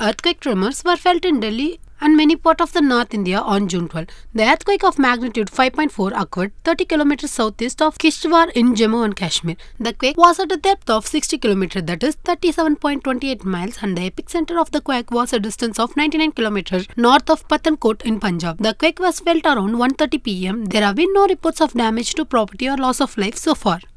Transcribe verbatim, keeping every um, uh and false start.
Earthquake tremors were felt in Delhi and many parts of the North India on June twelfth. The earthquake of magnitude five point four occurred thirty kilometers southeast of Kishtwar in Jammu and Kashmir. The quake was at a depth of sixty kilometers, that is thirty-seven point two eight miles, and the epicenter of the quake was a distance of ninety-nine kilometers north of Pathankot in Punjab. The quake was felt around one thirty p m There have been no reports of damage to property or loss of life so far.